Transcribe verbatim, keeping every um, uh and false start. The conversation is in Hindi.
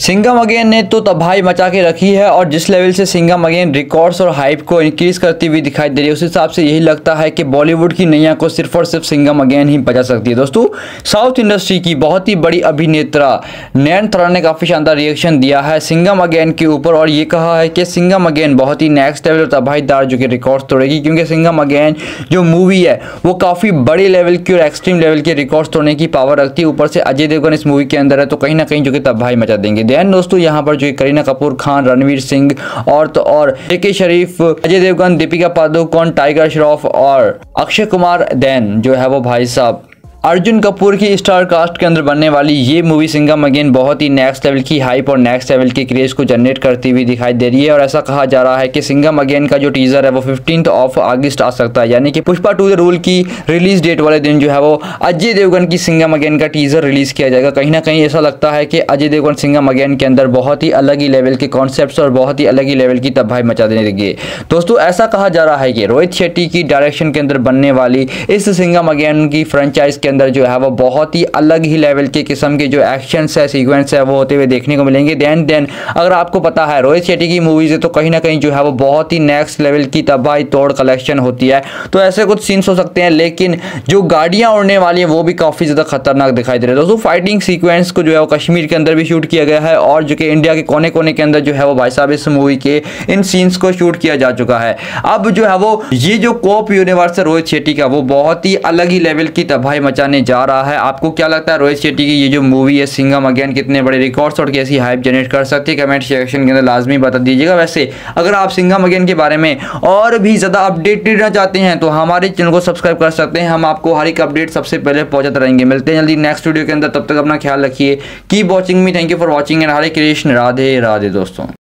सिंघम अगेन ने तो तबाही मचा के रखी है और जिस लेवल से सिंघम अगेन रिकॉर्ड्स और हाइप को इंक्रीज करती हुई दिखाई दे रही है, उस हिसाब से यही लगता है कि बॉलीवुड की नैया को सिर्फ और सिर्फ सिंघम अगेन ही बचा सकती है। दोस्तों, साउथ इंडस्ट्री की बहुत ही बड़ी अभिनेत्रा नयनतारा ने काफी शानदार रिएक्शन दिया है सिंघम अगेन के ऊपर और ये कहा है कि सिंघम अगेन बहुत ही नेक्स्ट लेवल तबाहीदार जो कि रिकॉर्ड्स तोड़ेगी, क्योंकि सिंघम अगेन जो मूवी है वो काफी बड़े लेवल की और एक्सट्रीम लेवल के रिकॉर्ड्स तोड़ने की पावर रखती है। ऊपर से अजय देवगन इस मूवी के अंदर है तो कहीं ना कहीं जो कि तबाही मचा देंगे। देन दोस्तों यहाँ पर जो करीना कपूर खान, रणवीर सिंह और तो और ए के शरीफ, अजय देवगन, दीपिका पादुकोण, टाइगर श्रॉफ और अक्षय कुमार, देन जो है वो भाई साहब अर्जुन कपूर की स्टार कास्ट के अंदर बनने वाली ये मूवी सिंघम अगेन बहुत ही नेक्स्ट लेवल की हाइप और नेक्स्ट लेवल की क्रेज को जनरेट करती हुई दिखाई दे रही है। और ऐसा कहा जा रहा है कि सिंघम अगेन का जो टीजर है वो फिफ्टींथ ऑफ अगस्त आ सकता है, यानी कि पुष्पा टू द रूल की रिलीज डेट वाले दिन जो है वो अजय देवगन की सिंघम अगेन का टीजर रिलीज किया जाएगा। कहीं ना कहीं ऐसा लगता है कि अजय देवगन सिंघम अगेन के अंदर बहुत ही अलग ही लेवल के कॉन्सेप्ट और बहुत ही अलग ही लेवल की तबाही मचा देने लगी। दोस्तों, ऐसा कहा जा रहा है कि रोहित शेट्टी की डायरेक्शन के अंदर बनने वाली इस सिंघम अगेन की फ्रेंचाइज के अंदर जो है वो बहुत ही अलग ही लेवल के किस्म के जो एक्शंस है, सीक्वेंस है वो होते हुए देखने को मिलेंगे। देन देन अगर आपको पता है रोहित शेट्टी की मूवीज है तो कहीं ना कहीं जो है वो बहुत ही नेक्स्ट लेवल की तबाही तोड़ कलेक्शन होती है, तो ऐसे कुछ सीन्स हो सकते हैं। लेकिन जो गाड़ियां उड़ने वाली है वो भी काफी ज्यादा खतरनाक दिखाई दे रहे हैं। दोस्तों, फाइटिंग सीक्वेंस को जो है वो कश्मीर के अंदर भी शूट किया गया है और जो कि इंडिया के कोने कोने के अंदर जो है वो भाई साहब इस मूवी के इन सीन्स को शूट किया जा चुका है। अब जो है वो ये जो कोप यूनिवर्स है रोहित शेट्टी का वो बहुत ही अलग ही लेवल की तबाही मचाने जा रहा है। आपको क्या लगता है रोहित शेट्टी की ये जो मूवी है सिंघम अगेन कितने बड़े रिकॉर्ड्स और कैसी हाइप जनरेट कर सकती है? कमेंट सेक्शन के अंदर लाजमी बता दीजिएगा। वैसे अगर आप सिंघम अगेन के बारे में और भी ज्यादा अपडेटेड रहना चाहते हैं तो हमारे चैनल को सब्सक्राइब कर सकते हैं, हम आपको हर एक अपडेट सबसे पहले पहुंचाते रहेंगे। मिलते हैं जल्दी नेक्स्ट वीडियो के अंदर, तब तक अपना ख्याल रखिए। Keep watching me, thank you for watching and Hare Krishna, Radhe Radhe दोस्तों।